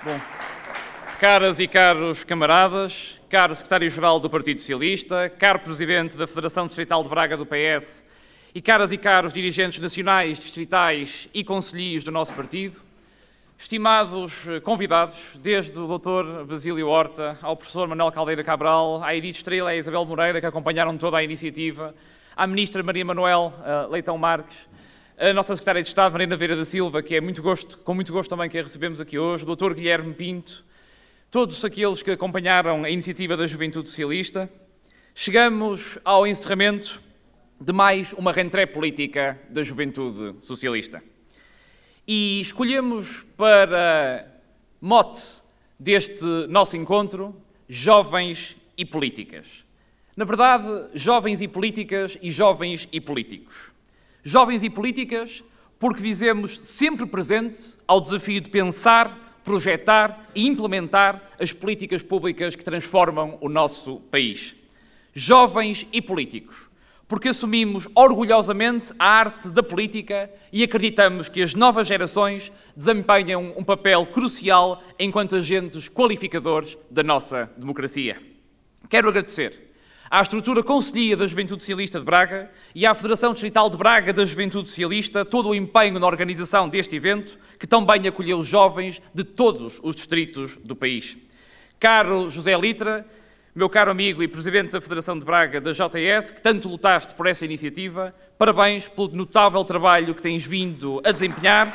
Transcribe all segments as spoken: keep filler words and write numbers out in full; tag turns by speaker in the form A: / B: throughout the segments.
A: Bom, caras e caros camaradas, caro secretário-geral do Partido Socialista, caro presidente da Federação Distrital de Braga do P S e caras e caros dirigentes nacionais, distritais e concelhios do nosso partido, estimados convidados, desde o doutor Basílio Horta ao professor Manuel Caldeira Cabral, à Edith Estrela e à Isabel Moreira, que acompanharam toda a iniciativa, à ministra Maria Manuel uh, Leitão Marques, a nossa secretária de Estado, Marina Vieira da Silva, que é muito gosto, com muito gosto também que a recebemos aqui hoje, o doutor Guilherme Pinto, todos aqueles que acompanharam a iniciativa da Juventude Socialista, chegamos ao encerramento de mais uma rentrée política da Juventude Socialista. E escolhemos para mote deste nosso encontro jovens e políticas. Na verdade, jovens e políticas e jovens e políticos. Jovens e políticas porque dizemos sempre presente ao desafio de pensar, projetar e implementar as políticas públicas que transformam o nosso país. Jovens e políticos porque assumimos orgulhosamente a arte da política e acreditamos que as novas gerações desempenham um papel crucial enquanto agentes qualificadores da nossa democracia. Quero agradecer à estrutura Conselhia da Juventude Socialista de Braga e à Federação Distrital de Braga da Juventude Socialista todo o empenho na organização deste evento, que também acolheu jovens de todos os distritos do país. Caro José Litra, meu caro amigo e Presidente da Federação de Braga da J S, que tanto lutaste por essa iniciativa, parabéns pelo notável trabalho que tens vindo a desempenhar.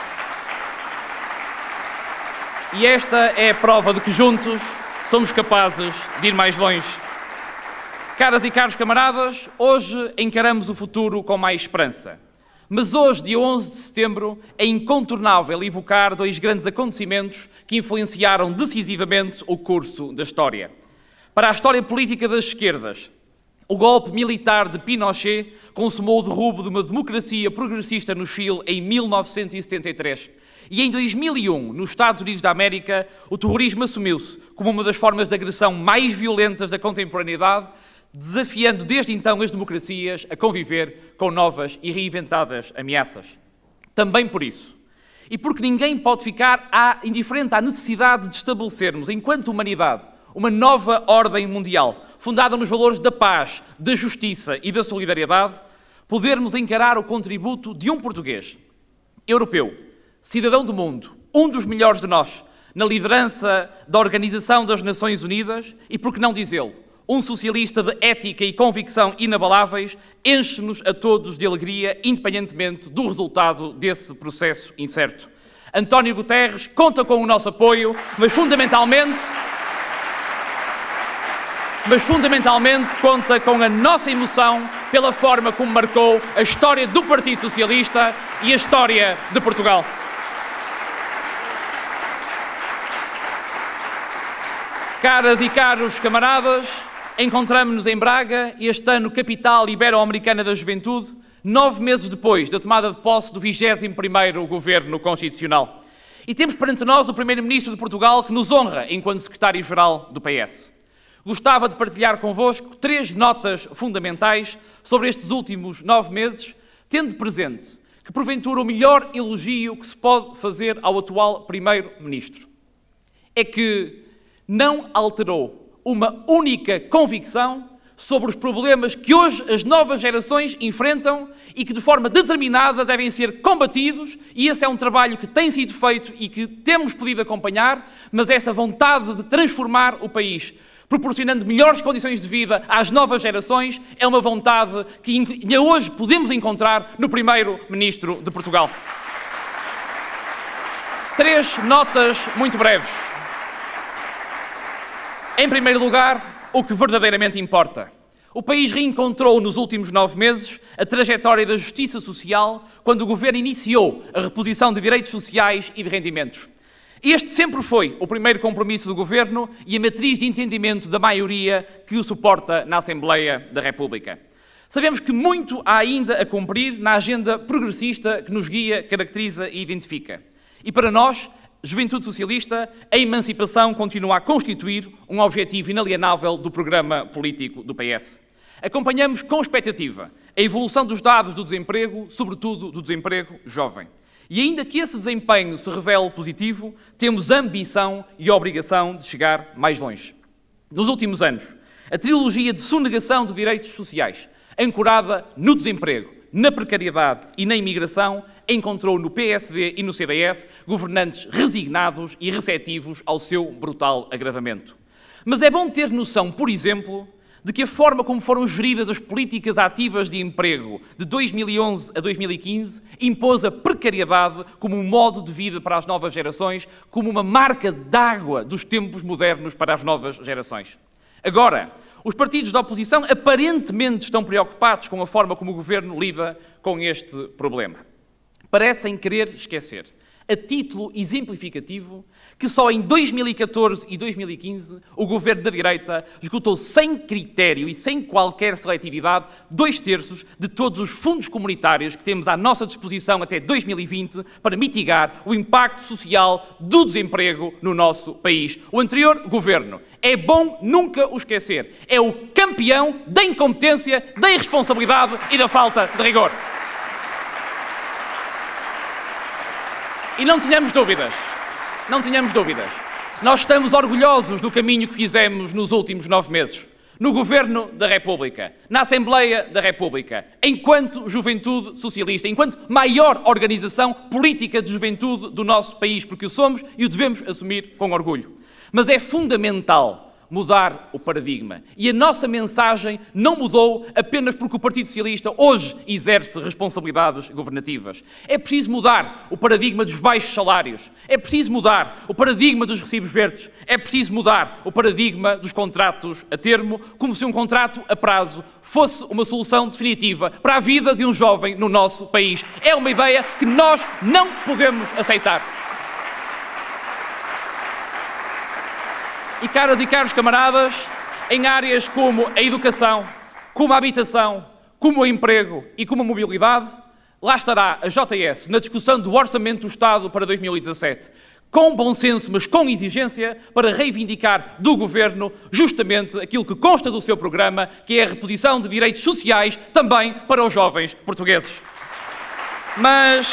A: E esta é a prova de que juntos somos capazes de ir mais longe. Caras e caros camaradas, hoje encaramos o futuro com mais esperança. Mas hoje, dia onze de setembro, é incontornável evocar dois grandes acontecimentos que influenciaram decisivamente o curso da história. Para a história política das esquerdas, o golpe militar de Pinochet consumou o derrubo de uma democracia progressista no Chile em mil novecentos e setenta e três. E em dois mil e um, nos Estados Unidos da América, o terrorismo assumiu-se como uma das formas de agressão mais violentas da contemporaneidade, desafiando desde então as democracias a conviver com novas e reinventadas ameaças. Também por isso, e porque ninguém pode ficar indiferente à necessidade de estabelecermos, enquanto humanidade, uma nova ordem mundial, fundada nos valores da paz, da justiça e da solidariedade, podermos encarar o contributo de um português, europeu, cidadão do mundo, um dos melhores de nós, na liderança da Organização das Nações Unidas e, por que não dizê-lo, um socialista de ética e convicção inabaláveis, enche-nos a todos de alegria, independentemente do resultado desse processo incerto. António Guterres conta com o nosso apoio, mas fundamentalmente, mas fundamentalmente conta com a nossa emoção pela forma como marcou a história do Partido Socialista e a história de Portugal. Caras e caros camaradas, encontramos-nos em Braga, este ano capital ibero-americana da juventude, nove meses depois da tomada de posse do vigésimo primeiro Governo Constitucional. E temos perante nós o Primeiro-Ministro de Portugal que nos honra enquanto Secretário-Geral do P S. Gostava de partilhar convosco três notas fundamentais sobre estes últimos nove meses, tendo presente que, porventura, o melhor elogio que se pode fazer ao atual Primeiro-Ministro é que não alterou uma única convicção sobre os problemas que hoje as novas gerações enfrentam e que de forma determinada devem ser combatidos, e esse é um trabalho que tem sido feito e que temos podido acompanhar, mas essa vontade de transformar o país, proporcionando melhores condições de vida às novas gerações, é uma vontade que ainda hoje podemos encontrar no Primeiro-Ministro de Portugal. Três notas muito breves. Em primeiro lugar, o que verdadeiramente importa. O país reencontrou nos últimos nove meses a trajetória da justiça social quando o Governo iniciou a reposição de direitos sociais e de rendimentos. Este sempre foi o primeiro compromisso do Governo e a matriz de entendimento da maioria que o suporta na Assembleia da República. Sabemos que muito há ainda a cumprir na agenda progressista que nos guia, caracteriza e identifica. E para nós, Juventude Socialista, a emancipação continua a constituir um objetivo inalienável do programa político do P S. Acompanhamos com expectativa a evolução dos dados do desemprego, sobretudo do desemprego jovem. E ainda que esse desempenho se revele positivo, temos ambição e obrigação de chegar mais longe. Nos últimos anos, a trilogia de sonegação de direitos sociais, ancorada no desemprego, na precariedade e na imigração, encontrou no P S D e no C D S governantes resignados e receptivos ao seu brutal agravamento. Mas é bom ter noção, por exemplo, de que a forma como foram geridas as políticas ativas de emprego de dois mil e onze a dois mil e quinze impôs a precariedade como um modo de vida para as novas gerações, como uma marca d'água dos tempos modernos para as novas gerações. Agora, os partidos da oposição aparentemente estão preocupados com a forma como o governo lida com este problema. Parecem querer esquecer, a título exemplificativo, que só em dois mil e catorze e dois mil e quinze o governo da direita esgotou sem critério e sem qualquer seletividade dois terços de todos os fundos comunitários que temos à nossa disposição até dois mil e vinte para mitigar o impacto social do desemprego no nosso país. O anterior governo, é bom nunca o esquecer, é o campeão da incompetência, da irresponsabilidade e da falta de rigor. E não tenhamos dúvidas, não tenhamos dúvidas. Nós estamos orgulhosos do caminho que fizemos nos últimos nove meses. No Governo da República, na Assembleia da República, enquanto juventude socialista, enquanto maior organização política de juventude do nosso país, porque o somos e o devemos assumir com orgulho. Mas é fundamental mudar o paradigma. E a nossa mensagem não mudou apenas porque o Partido Socialista hoje exerce responsabilidades governativas. É preciso mudar o paradigma dos baixos salários. É preciso mudar o paradigma dos recibos verdes. É preciso mudar o paradigma dos contratos a termo, como se um contrato a prazo fosse uma solução definitiva para a vida de um jovem no nosso país. É uma ideia que nós não podemos aceitar. E, caras e caros camaradas, em áreas como a educação, como a habitação, como o emprego e como a mobilidade, lá estará a J S na discussão do Orçamento do Estado para dois mil e dezassete, com bom senso, mas com exigência, para reivindicar do Governo justamente aquilo que consta do seu programa, que é a reposição de direitos sociais também para os jovens portugueses. Mas,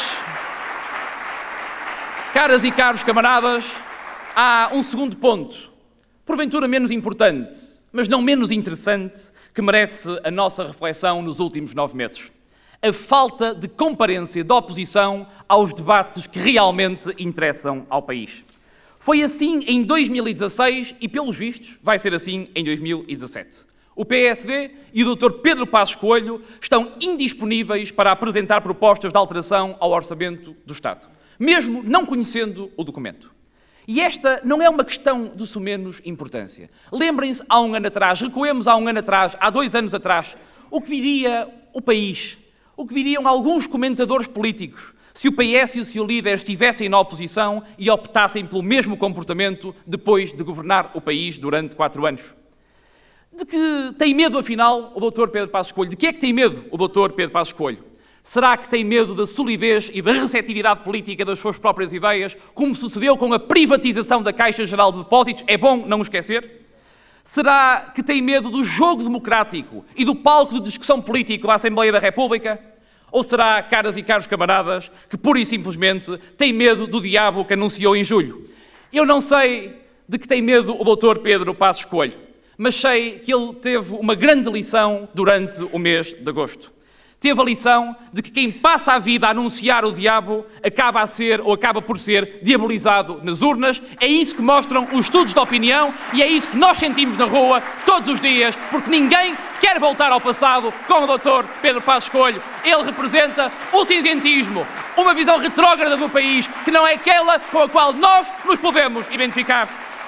A: caras e caros camaradas, há um segundo ponto, porventura menos importante, mas não menos interessante, que merece a nossa reflexão nos últimos nove meses. A falta de comparência da oposição aos debates que realmente interessam ao país. Foi assim em dois mil e dezasseis e, pelos vistos, vai ser assim em dois mil e dezassete. O P S D e o doutor Pedro Passos Coelho estão indisponíveis para apresentar propostas de alteração ao Orçamento do Estado, mesmo não conhecendo o documento. E esta não é uma questão de sumenos importância. Lembrem-se, há um ano atrás, recuemos há um ano atrás, há dois anos atrás, o que viria o país, o que viriam alguns comentadores políticos, se o P S e o seu líder estivessem na oposição e optassem pelo mesmo comportamento depois de governar o país durante quatro anos. De que tem medo, afinal, o doutor Pedro Passos Coelho? De que é que tem medo o doutor Pedro Passos Coelho? Será que tem medo da solidez e da receptividade política das suas próprias ideias, como sucedeu com a privatização da Caixa Geral de Depósitos? É bom não esquecer. Será que tem medo do jogo democrático e do palco de discussão político da Assembleia da República? Ou será, caras e caros camaradas, que pura e simplesmente tem medo do diabo que anunciou em julho? Eu não sei de que tem medo o doutor Pedro Passos Coelho, mas sei que ele teve uma grande lição durante o mês de agosto. Teve a lição de que quem passa a vida a anunciar o diabo acaba a ser ou acaba por ser diabolizado nas urnas. É isso que mostram os estudos de opinião e é isso que nós sentimos na rua todos os dias, porque ninguém quer voltar ao passado com o doutor Pedro Passos Coelho. Ele representa o cinzentismo, uma visão retrógrada do país que não é aquela com a qual nós nos podemos identificar.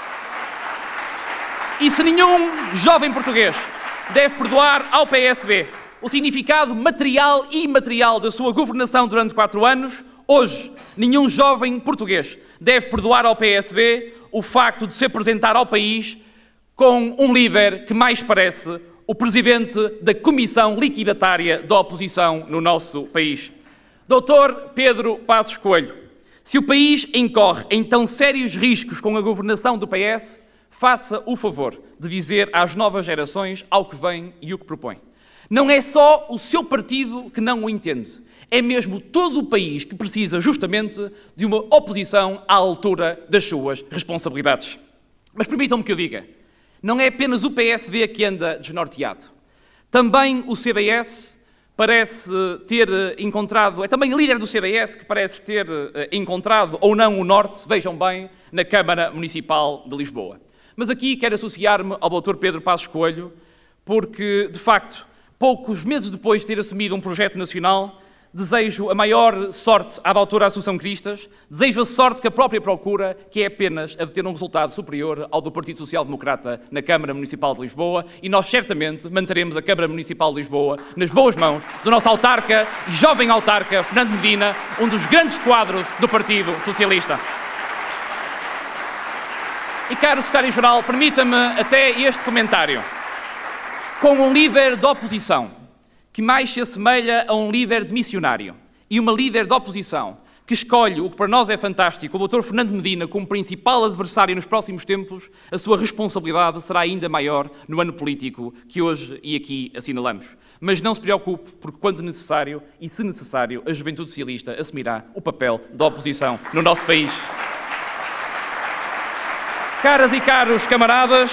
A: E se nenhum jovem português deve perdoar ao P S D o significado material e imaterial da sua governação durante quatro anos, hoje, nenhum jovem português deve perdoar ao P S D o facto de se apresentar ao país com um líder que mais parece o presidente da Comissão Liquidatária da Oposição no nosso país. doutor Pedro Passos Coelho, se o país incorre em tão sérios riscos com a governação do P S, faça o favor de dizer às novas gerações ao que vem e o que propõe. Não é só o seu partido que não o entende. É mesmo todo o país que precisa justamente de uma oposição à altura das suas responsabilidades. Mas permitam-me que eu diga, não é apenas o P S D que anda desnorteado. Também o C D S parece ter encontrado, é também o líder do C D S que parece ter encontrado ou não o norte, vejam bem, na Câmara Municipal de Lisboa. Mas aqui quero associar-me ao doutor Pedro Passos Coelho, porque, de facto, poucos meses depois de ter assumido um projeto nacional, desejo a maior sorte à doutora Assunção Cristas, desejo a sorte que a própria procura, que é apenas a de ter um resultado superior ao do Partido Social Democrata na Câmara Municipal de Lisboa, e nós certamente manteremos a Câmara Municipal de Lisboa nas boas mãos do nosso autarca e jovem autarca Fernando Medina, um dos grandes quadros do Partido Socialista. E, caro secretário-geral, permita-me até este comentário. Com um líder da oposição que mais se assemelha a um líder de missionário e uma líder da oposição que escolhe o que para nós é fantástico, o doutor Fernando Medina, como principal adversário nos próximos tempos, a sua responsabilidade será ainda maior no ano político que hoje e aqui assinalamos. Mas não se preocupe, porque quando necessário, e se necessário, a Juventude Socialista assumirá o papel da oposição no nosso país. Caras e caros camaradas,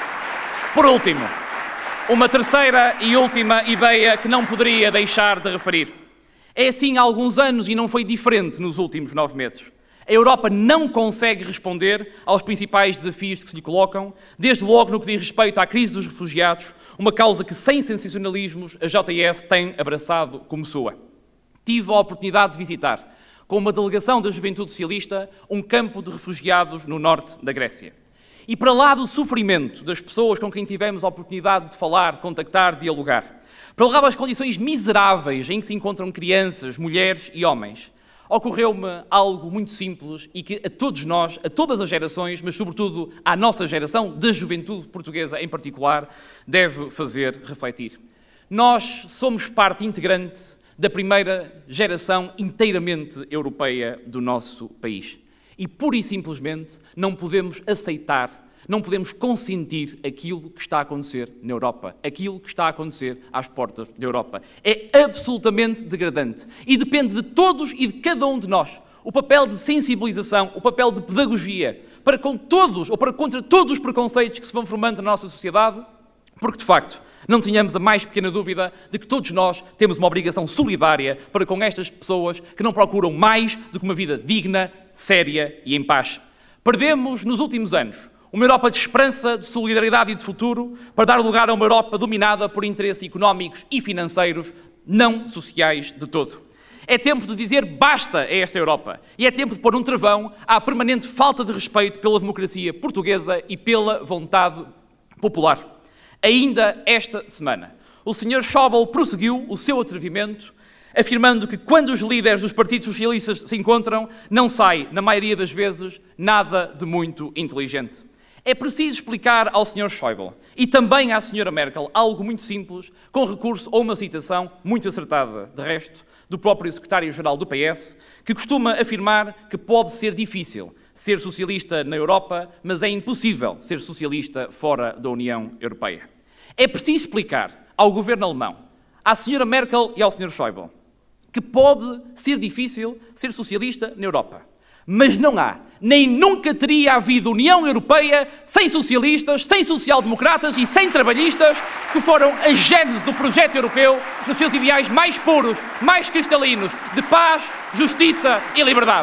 A: por último, uma terceira e última ideia que não poderia deixar de referir. É assim há alguns anos e não foi diferente nos últimos nove meses. A Europa não consegue responder aos principais desafios que se lhe colocam, desde logo no que diz respeito à crise dos refugiados, uma causa que, sem sensacionalismos, a J S tem abraçado como sua. Tive a oportunidade de visitar, com uma delegação da Juventude Socialista, um campo de refugiados no norte da Grécia. E para lá do sofrimento das pessoas com quem tivemos a oportunidade de falar, contactar, dialogar, para lá das condições miseráveis em que se encontram crianças, mulheres e homens, ocorreu-me algo muito simples e que a todos nós, a todas as gerações, mas sobretudo à nossa geração, da juventude portuguesa em particular, deve fazer refletir. Nós somos parte integrante da primeira geração inteiramente europeia do nosso país. E, pura e simplesmente, não podemos aceitar, não podemos consentir aquilo que está a acontecer na Europa, aquilo que está a acontecer às portas da Europa. É absolutamente degradante e depende de todos e de cada um de nós. O papel de sensibilização, o papel de pedagogia, para com todos, ou para contra todos os preconceitos que se vão formando na nossa sociedade, porque, de facto, não tenhamos a mais pequena dúvida de que todos nós temos uma obrigação solidária para com estas pessoas que não procuram mais do que uma vida digna, séria e em paz. Perdemos, nos últimos anos, uma Europa de esperança, de solidariedade e de futuro para dar lugar a uma Europa dominada por interesses económicos e financeiros, não sociais de todo. É tempo de dizer basta a esta Europa e é tempo de pôr um travão à permanente falta de respeito pela democracia portuguesa e pela vontade popular. Ainda esta semana, o senhor Schäuble prosseguiu o seu atrevimento, afirmando que quando os líderes dos partidos socialistas se encontram, não sai, na maioria das vezes, nada de muito inteligente. É preciso explicar ao senhor Schäuble e também à senhora Merkel algo muito simples, com recurso a uma citação muito acertada, de resto, do próprio secretário-geral do P S, que costuma afirmar que pode ser difícil ser socialista na Europa, mas é impossível ser socialista fora da União Europeia. É preciso explicar ao governo alemão, à senhora Merkel e ao senhor Schäuble, que pode ser difícil ser socialista na Europa. Mas não há, nem nunca teria havido União Europeia sem socialistas, sem social-democratas e sem trabalhistas, que foram a gênese do projeto europeu nos seus ideais mais puros, mais cristalinos, de paz, justiça e liberdade.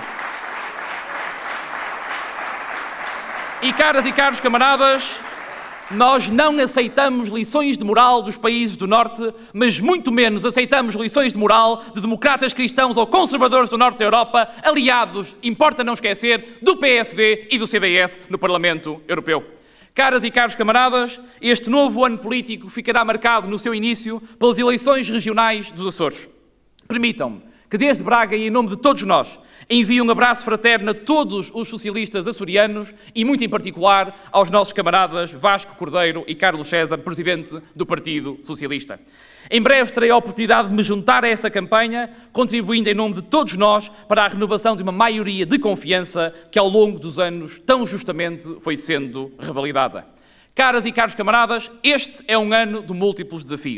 A: E, caras e caros camaradas, nós não aceitamos lições de moral dos países do Norte, mas muito menos aceitamos lições de moral de democratas cristãos ou conservadores do Norte da Europa, aliados, importa não esquecer, do P S D e do C D S no Parlamento Europeu. Caras e caros camaradas, este novo ano político ficará marcado no seu início pelas eleições regionais dos Açores. Permitam-me que desde Braga e em nome de todos nós envio um abraço fraterno a todos os socialistas açorianos e muito em particular aos nossos camaradas Vasco Cordeiro e Carlos César, presidente do Partido Socialista. Em breve terei a oportunidade de me juntar a essa campanha, contribuindo em nome de todos nós para a renovação de uma maioria de confiança que ao longo dos anos tão justamente foi sendo revalidada. Caras e caros camaradas, este é um ano de múltiplos desafios.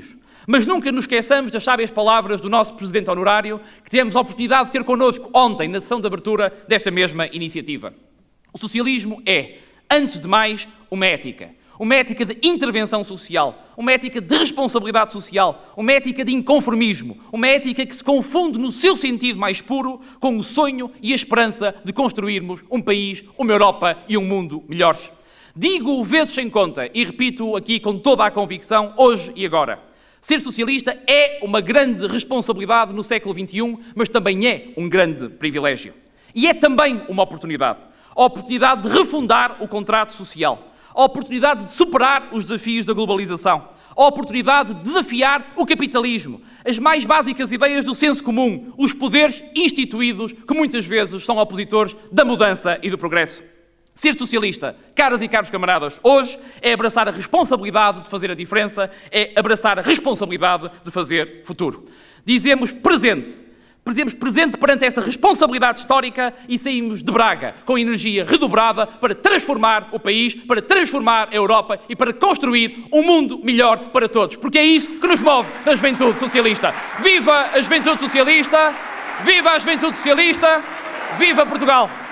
A: Mas nunca nos esqueçamos das sábias palavras do nosso Presidente Honorário, que tivemos a oportunidade de ter connosco ontem, na sessão de abertura desta mesma iniciativa. O socialismo é, antes de mais, uma ética. Uma ética de intervenção social, uma ética de responsabilidade social, uma ética de inconformismo, uma ética que se confunde no seu sentido mais puro com o sonho e a esperança de construirmos um país, uma Europa e um mundo melhores. Digo vezes sem conta e repito aqui com toda a convicção, hoje e agora. Ser socialista é uma grande responsabilidade no século vinte e um, mas também é um grande privilégio. E é também uma oportunidade. A oportunidade de refundar o contrato social. A oportunidade de superar os desafios da globalização. A oportunidade de desafiar o capitalismo. As mais básicas ideias do senso comum. Os poderes instituídos que muitas vezes são opositores da mudança e do progresso. Ser socialista, caras e caros camaradas, hoje é abraçar a responsabilidade de fazer a diferença, é abraçar a responsabilidade de fazer futuro. Dizemos presente, dizemos presente perante essa responsabilidade histórica e saímos de Braga com energia redobrada para transformar o país, para transformar a Europa e para construir um mundo melhor para todos. Porque é isso que nos move na juventude socialista. Viva a juventude socialista! Viva a juventude socialista! Viva Portugal!